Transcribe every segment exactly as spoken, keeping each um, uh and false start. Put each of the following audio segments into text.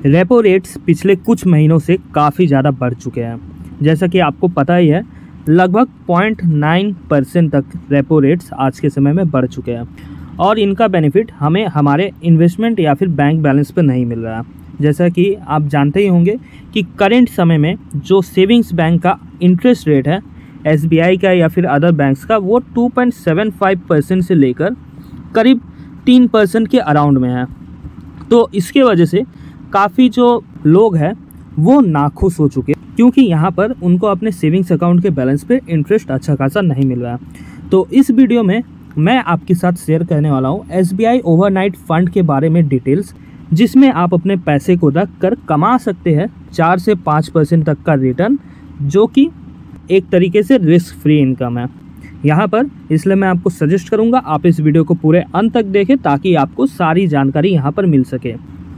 Repo rates पिछले कुछ महीनों से काफ़ी ज़्यादा बढ़ चुके हैं। जैसा कि आपको पता ही है, लगभग पॉइंट नाइन परसेंट तक रेपो रेट्स आज के समय में बढ़ चुके हैं और इनका बेनिफिट हमें हमारे इन्वेस्टमेंट या फिर बैंक बैलेंस पर नहीं मिल रहा। जैसा कि आप जानते ही होंगे कि करंट समय में जो सेविंग्स बैंक का इंटरेस्ट रेट है एस बी आई का या फिर अदर बैंक्स का, वो two point seven five percent से लेकर करीब तीन परसेंट के अराउंड में है। तो इसके वजह से काफ़ी जो लोग हैं वो नाखुश हो चुके हैं, क्योंकि यहाँ पर उनको अपने सेविंग्स अकाउंट के बैलेंस पे इंटरेस्ट अच्छा खासा नहीं मिल रहा। तो इस वीडियो में मैं आपके साथ शेयर करने वाला हूँ S B I overnight fund के बारे में डिटेल्स, जिसमें आप अपने पैसे को रख कर कमा सकते हैं चार से पाँच परसेंट तक का रिटर्न, जो कि एक तरीके से रिस्क फ्री इनकम है यहाँ पर। इसलिए मैं आपको सजेस्ट करूँगा आप इस वीडियो को पूरे अंत तक देखें ताकि आपको सारी जानकारी यहाँ पर मिल सके।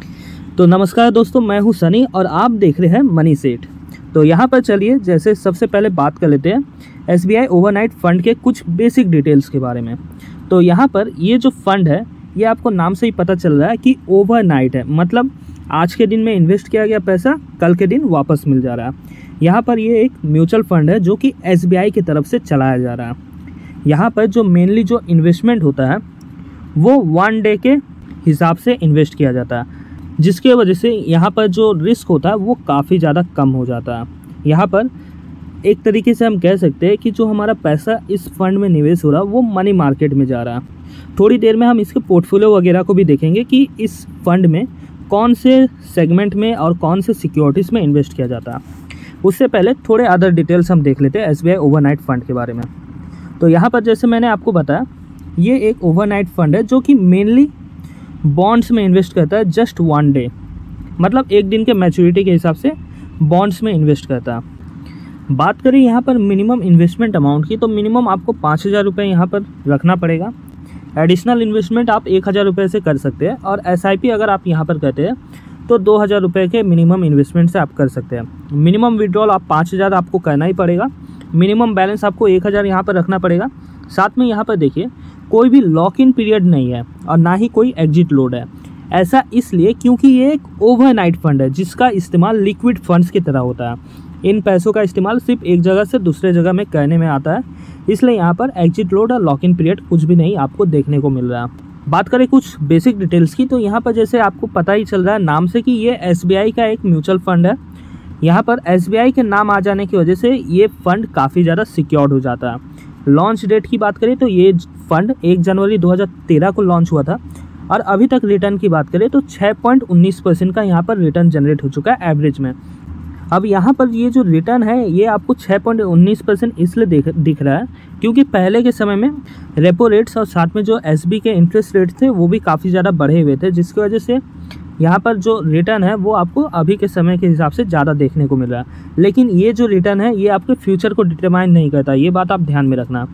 तो नमस्कार दोस्तों, मैं हूँ सनी और आप देख रहे हैं मनी सेट। तो यहाँ पर चलिए, जैसे सबसे पहले बात कर लेते हैं S B I overnight fund के कुछ बेसिक डिटेल्स के बारे में। तो यहाँ पर ये जो फंड है, ये आपको नाम से ही पता चल रहा है कि ओवरनाइट है, मतलब आज के दिन में इन्वेस्ट किया गया पैसा कल के दिन वापस मिल जा रहा है। यहाँ पर ये एक म्यूचुअल फंड है जो कि एस बी आई की तरफ से चलाया जा रहा है। यहाँ पर जो मेनली जो इन्वेस्टमेंट होता है वो वन डे के हिसाब से इन्वेस्ट किया जाता है, जिसके वजह से यहाँ पर जो रिस्क होता है वो काफ़ी ज़्यादा कम हो जाता है। यहाँ पर एक तरीके से हम कह सकते हैं कि जो हमारा पैसा इस फंड में निवेश हो रहा है वो मनी मार्केट में जा रहा है। थोड़ी देर में हम इसके पोर्टफोलियो वगैरह को भी देखेंगे कि इस फंड में कौन से सेगमेंट में और कौन से सिक्योरिटीज़ में इन्वेस्ट किया जाता है। उससे पहले थोड़े अदर डिटेल्स हम देख लेते हैं S B I overnight fund के बारे में। तो यहाँ पर जैसे मैंने आपको बताया, ये एक ओवरनाइट फंड है जो कि मेनली बॉन्ड्स में इन्वेस्ट करता है जस्ट वन डे, मतलब एक दिन के मैच्योरिटी के हिसाब से बॉन्ड्स में इन्वेस्ट करता है। बात करें यहाँ पर मिनिमम इन्वेस्टमेंट अमाउंट की, तो मिनिमम आपको पाँच हज़ार रुपये यहाँ पर रखना पड़ेगा। एडिशनल इन्वेस्टमेंट आप एक हज़ार रुपये से कर सकते हैं और एस आई पी अगर आप यहाँ पर करते हैं तो दो हज़ार रुपये के मिनिमम इन्वेस्टमेंट से आप कर सकते हैं। मिनिमम विड्रॉल आप पाँच हज़ार आपको करना ही पड़ेगा। मिनिमम बैलेंस आपको एक हज़ार यहाँ पर रखना पड़ेगा। साथ में यहाँ पर देखिए, कोई भी लॉक इन पीरियड नहीं है और ना ही कोई एग्जिट लोड है। ऐसा इसलिए क्योंकि ये एक ओवरनाइट फंड है जिसका इस्तेमाल लिक्विड फंड्स की तरह होता है। इन पैसों का इस्तेमाल सिर्फ एक जगह से दूसरे जगह में करने में आता है, इसलिए यहाँ पर एग्जिट लोड और लॉक इन पीरियड कुछ भी नहीं आपको देखने को मिल रहा है। बात करें कुछ बेसिक डिटेल्स की, तो यहाँ पर जैसे आपको पता ही चल रहा है नाम से कि ये एस बी आई का एक म्यूचुअल फंड है। यहाँ पर एस बी आई के नाम आ जाने की वजह से ये फंड काफ़ी ज़्यादा सिक्योर्ड हो जाता है। लॉन्च डेट की बात करें तो ये फंड एक जनवरी दो हज़ार तेरह को लॉन्च हुआ था और अभी तक रिटर्न की बात करें तो छः पॉइंट उन्नीस परसेंट का यहाँ पर रिटर्न जनरेट हो चुका है एवरेज में। अब यहाँ पर ये जो रिटर्न है ये आपको छः पॉइंट उन्नीस परसेंट इसलिए दिख दिख रहा है क्योंकि पहले के समय में रेपो रेट्स और साथ में जो एस बी के इंटरेस्ट रेट थे वो भी काफ़ी ज़्यादा बढ़े हुए थे, जिसकी वजह से यहाँ पर जो रिटर्न है वो आपको अभी के समय के हिसाब से ज़्यादा देखने को मिल रहा है। लेकिन ये जो रिटर्न है ये आपके फ्यूचर को डिटरमाइन नहीं करता, ये बात आप ध्यान में रखना।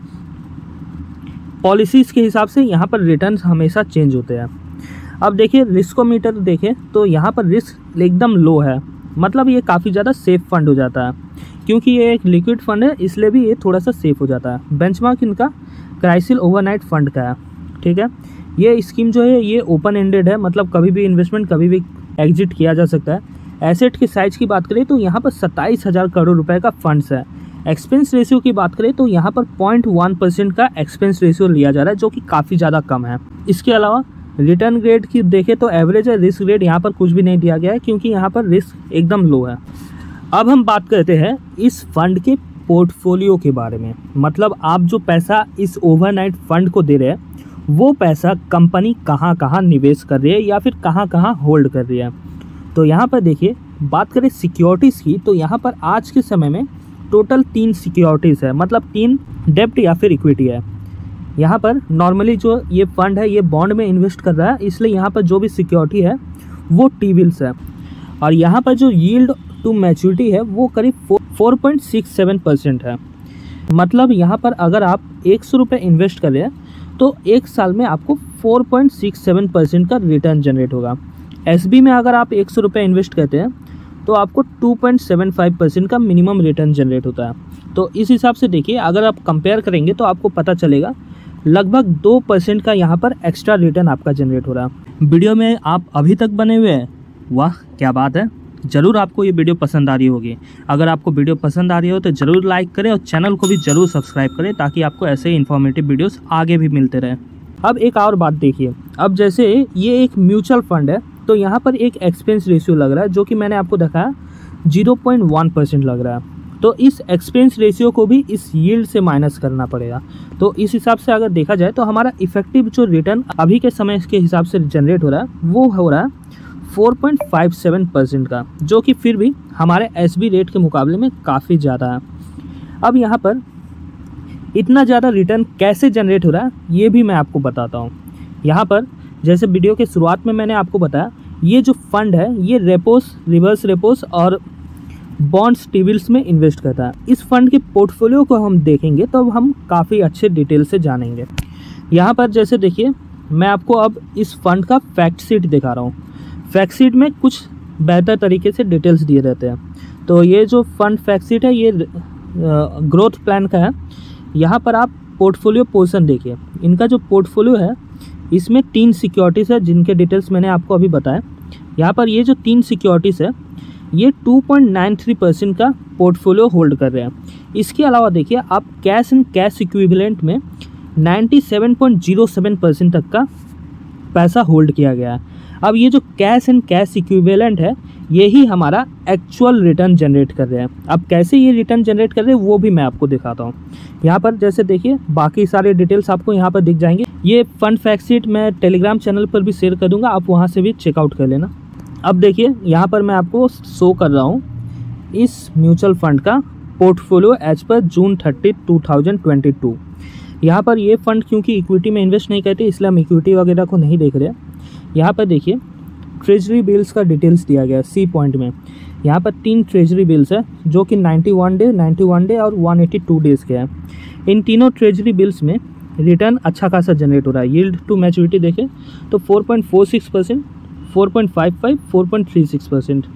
पॉलिसीज़ के हिसाब से यहाँ पर रिटर्न हमेशा चेंज होते हैं। अब देखिए रिस्कोमीटर देखें तो यहाँ पर रिस्क एकदम लो है, मतलब ये काफ़ी ज़्यादा सेफ फंड हो जाता है। क्योंकि ये एक लिक्विड फंड है इसलिए भी ये थोड़ा सा सेफ हो जाता है। बेंचमार्क इनका क्राइसिल ओवरनाइट फंड का है, ठीक है। ये स्कीम जो है ये ओपन एंडेड है, मतलब कभी भी इन्वेस्टमेंट कभी भी एग्जिट किया जा सकता है। एसेट की साइज़ की बात करें तो यहाँ पर सत्ताईस हज़ार करोड़ रुपए का फंड्स है। एक्सपेंस रेशियो की बात करें तो यहाँ पर पॉइंट वन परसेंट का एक्सपेंस रेशियो लिया जा रहा है, जो कि काफ़ी ज़्यादा कम है। इसके अलावा रिटर्न ग्रेड की देखें तो एवरेज है, रिस्क ग्रेड यहाँ पर कुछ भी नहीं दिया गया है क्योंकि यहाँ पर रिस्क एकदम लो है। अब हम बात करते हैं इस फंड के पोर्टफोलियो के बारे में, मतलब आप जो पैसा इस ओवरनाइट फंड को दे रहे हैं वो पैसा कंपनी कहाँ कहाँ निवेश कर रही है या फिर कहाँ कहाँ होल्ड कर रही है। तो यहाँ पर देखिए, बात करें सिक्योरिटीज़ की तो यहाँ पर आज के समय में टोटल तीन सिक्योरिटीज़ है, मतलब तीन डेब्ट या फिर इक्विटी है। यहाँ पर नॉर्मली जो ये फंड है ये बॉन्ड में इन्वेस्ट कर रहा है, इसलिए यहाँ पर जो भी सिक्योरिटी है वो टी बिल्स है और यहाँ पर जो यील्ड टू मैच्योरिटी है वो करीब four point six seven percent है। मतलब यहाँ पर अगर आप एक सौ रुपये इन्वेस्ट कर रहे हैं तो एक साल में आपको four point six seven percent का रिटर्न जनरेट होगा। एस बी में अगर आप एक सौ रुपये इन्वेस्ट करते हैं तो आपको two point seven five percent का मिनिमम रिटर्न जनरेट होता है। तो इस हिसाब से देखिए, अगर आप कंपेयर करेंगे तो आपको पता चलेगा लगभग दो परसेंट का यहाँ पर एक्स्ट्रा रिटर्न आपका जनरेट हो रहा है। वीडियो में आप अभी तक बने हुए हैं वाह क्या बात है। ज़रूर आपको ये वीडियो पसंद आ रही होगी। अगर आपको वीडियो पसंद आ रही हो तो ज़रूर लाइक करें और चैनल को भी ज़रूर सब्सक्राइब करें ताकि आपको ऐसे ही इन्फॉर्मेटिव वीडियोस आगे भी मिलते रहें। अब एक और बात देखिए, अब जैसे ये एक म्यूचुअल फंड है तो यहाँ पर एक एक्सपेंस रेशियो लग रहा है जो कि मैंने आपको दिखाया ज़ीरो पॉइंट वन परसेंट लग रहा है। तो इस एक्सपेंस रेशियो को भी इस यील्ड से माइनस करना पड़ेगा। तो इस हिसाब से अगर देखा जाए तो हमारा इफेक्टिव जो रिटर्न अभी के समय के हिसाब से जनरेट हो रहा है वो हो रहा है four point five seven percent का, जो कि फिर भी हमारे एसबी रेट के मुकाबले में काफ़ी ज़्यादा है। अब यहाँ पर इतना ज़्यादा रिटर्न कैसे जनरेट हो रहा है ये भी मैं आपको बताता हूँ। यहाँ पर जैसे वीडियो के शुरुआत में मैंने आपको बताया, ये जो फंड है ये रेपोस, रिवर्स रेपोस और बॉन्ड्स टीबिल्स में इन्वेस्ट करता है। इस फंड के पोर्टफोलियो को हम देखेंगे तो हम काफ़ी अच्छे डिटेल से जानेंगे। यहाँ पर जैसे देखिए, मैं आपको अब इस फंड का फैक्ट शीट दिखा रहा हूँ। फैक्ट शीट में कुछ बेहतर तरीके से डिटेल्स दिए रहते हैं। तो ये जो फंड फैक्ट शीट है ये ग्रोथ प्लान का है। यहाँ पर आप पोर्टफोलियो पोर्शन देखिए, इनका जो पोर्टफोलियो है इसमें तीन सिक्योरिटीज़ है जिनके डिटेल्स मैंने आपको अभी बताया। यहाँ पर ये जो तीन सिक्योरिटीज़ है ये two point nine three percent का पोर्टफोलियो होल्ड कर रहे हैं। इसके अलावा देखिए आप कैश एंड कैश इक्विवेलेंट में ninety seven point zero seven percent तक का पैसा होल्ड किया गया है। अब ये जो कैश एंड कैश इक्विवेलेंट है यही हमारा एक्चुअल रिटर्न जनरेट कर रहे हैं। अब कैसे ये रिटर्न जनरेट कर रहे हैं वो भी मैं आपको दिखाता हूँ। यहाँ पर जैसे देखिए बाकी सारे डिटेल्स आपको यहाँ पर दिख जाएंगे। ये फंड फैक्ट शीट मैं टेलीग्राम चैनल पर भी शेयर कर दूँगा, आप वहाँ से भी चेकआउट कर लेना। अब देखिए यहाँ पर मैं आपको शो कर रहा हूँ इस म्यूचुअल फंड का पोर्टफोलियो एज पर June thirty two thousand twenty two. यहाँ पर ये फंड क्योंकि इक्विटी में इन्वेस्ट नहीं करते इसलिए हम इक्विटी वगैरह को नहीं देख रहे हैं। यहाँ पर देखिए ट्रेजरी बिल्स का डिटेल्स दिया गया है सी पॉइंट में। यहाँ पर तीन ट्रेजरी बिल्स है जो कि ninety one day, ninety one day और वन एटी टू डेज़ के हैं। इन तीनों ट्रेजरी बिल्स में रिटर्न अच्छा खासा जनरेट हो रहा है। यील्ड टू मैच्योरिटी देखें तो four point four six percent, four point five five, four point three six percent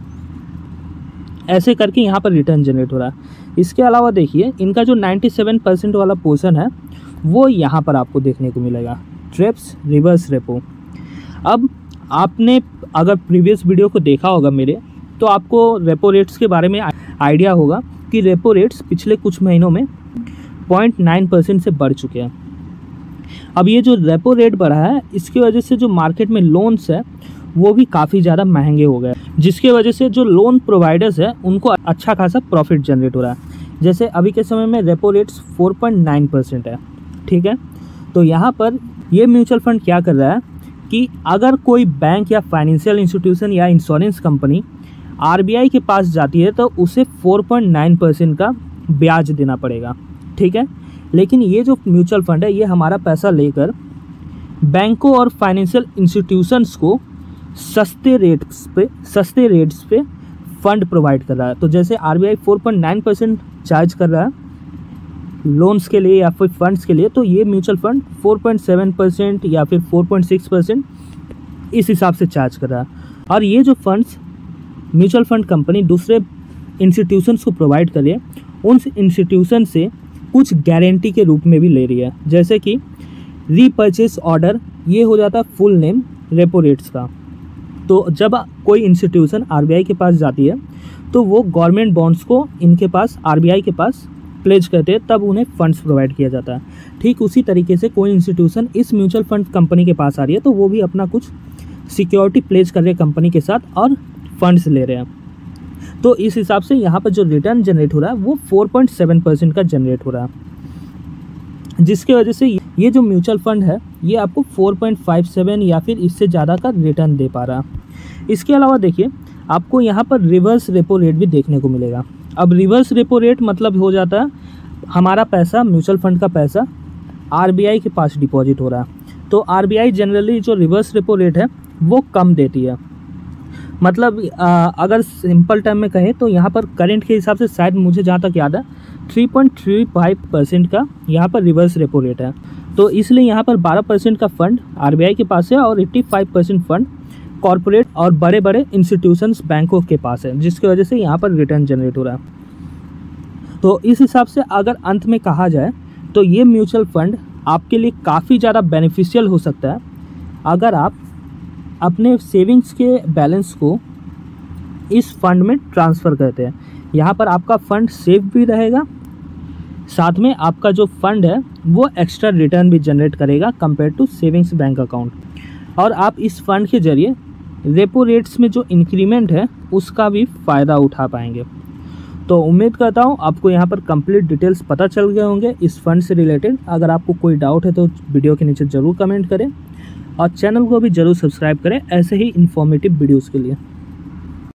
ऐसे करके यहाँ पर रिटर्न जनरेट हो रहा है। इसके अलावा देखिए इनका जो नाइन्टी सेवन परसेंट वाला पोर्शन है वो यहाँ पर आपको देखने को मिलेगा, ट्रेप्स रिवर्स रेपो। अब आपने अगर प्रीवियस वीडियो को देखा होगा मेरे, तो आपको रेपो रेट्स के बारे में आइडिया होगा कि रेपो रेट्स पिछले कुछ महीनों में पॉइंट नाइन परसेंट से बढ़ चुके हैं। अब ये जो रेपो रेट बढ़ा है इसकी वजह से जो मार्केट में लोन्स है वो भी काफ़ी ज़्यादा महंगे हो गए, जिसके वजह से जो लोन प्रोवाइडर्स है उनको अच्छा खासा प्रॉफिट जनरेट हो रहा है। जैसे अभी के समय में repo rates four point nine percent है, ठीक है। तो यहाँ पर ये म्यूचुअल फंड क्या कर रहा है कि अगर कोई बैंक या फाइनेंशियल इंस्टीट्यूशन या इंश्योरेंस कंपनी आरबीआई के पास जाती है तो उसे फोर पॉइंट नाइन परसेंट का ब्याज देना पड़ेगा, ठीक है। लेकिन ये जो म्यूचुअल फंड है ये हमारा पैसा लेकर बैंकों और फाइनेंशियल इंस्टीट्यूशंस को सस्ते रेट्स पे सस्ते रेट्स पे फंड प्रोवाइड कर रहा है। तो जैसे RBI four point nine percent charge कर रहा है लोन्स के लिए या फिर फंड्स के लिए, तो ये mutual fund four point seven percent या फिर फोर पॉइंट सिक्स परसेंट इस हिसाब से चार्ज कर रहा है। और ये जो फंड्स म्यूचुअल फंड कंपनी दूसरे इंस्टीट्यूशंस को प्रोवाइड कर रही है उन इंस्टीट्यूशन से कुछ गारंटी के रूप में भी ले रही है। जैसे कि रीपर्चेस ऑर्डर, ये हो जाता है फुल नेम रेपो रेट्स का। तो जब कोई इंस्टीट्यूशन आरबीआई के पास जाती है तो वो गवर्नमेंट बॉन्ड्स को इनके पास आरबीआई के पास प्लेज करते हैं, तब उन्हें फंड्स प्रोवाइड किया जाता है। ठीक उसी तरीके से कोई इंस्टीट्यूशन इस म्यूचुअल फंड कंपनी के पास आ रही है तो वो भी अपना कुछ सिक्योरिटी प्लेज कर रहे हैं कंपनी के साथ और फंड्स ले रहे हैं। तो इस हिसाब से यहाँ पर जो रिटर्न जनरेट हो रहा है वो फोर पॉइंट सेवन परसेंट का जनरेट हो रहा है, जिसके वजह से ये जो म्यूचुअल फंड है ये आपको फोर पॉइंट फाइव सेवन या फिर इससे ज़्यादा का रिटर्न दे पा रहा है। इसके अलावा देखिए आपको यहाँ पर रिवर्स रेपो रेट भी देखने को मिलेगा। अब रिवर्स रेपो रेट मतलब हो जाता है हमारा पैसा, म्यूचुअल फंड का पैसा आरबीआई के पास डिपॉजिट हो रहा है। तो आरबीआई जनरली जो रिवर्स रेपो रेट है वो कम देती है। मतलब आ, अगर सिंपल टर्म में कहें तो यहाँ पर करंट के हिसाब से शायद मुझे जहाँ तक याद है three point three five percent का यहाँ पर रिवर्स रेपो रेट है। तो इसलिए यहाँ पर बारह परसेंट का फंड आरबीआई के पास है और पचासी परसेंट फंड कॉरपोरेट और बड़े बड़े इंस्टीट्यूशंस बैंकों के पास है, जिसकी वजह से यहाँ पर रिटर्न जनरेट हो रहा है। तो इस हिसाब से अगर अंत में कहा जाए तो ये म्यूचुअल फंड आपके लिए काफ़ी ज़्यादा बेनिफिशियल हो सकता है अगर आप अपने सेविंग्स के बैलेंस को इस फंड में ट्रांसफ़र करते हैं। यहाँ पर आपका फ़ंड सेफ भी रहेगा, साथ में आपका जो फंड है वो एक्स्ट्रा रिटर्न भी जनरेट करेगा compare to savings bank account. और आप इस फंड के ज़रिए रेपो रेट्स में जो इंक्रीमेंट है उसका भी फ़ायदा उठा पाएंगे। तो उम्मीद करता हूँ आपको यहाँ पर कंप्लीट डिटेल्स पता चल गए होंगे इस फंड से रिलेटेड। अगर आपको कोई डाउट है तो वीडियो के नीचे ज़रूर कमेंट करें और चैनल को भी ज़रूर सब्सक्राइब करें ऐसे ही इन्फॉर्मेटिव वीडियोज़ के लिए।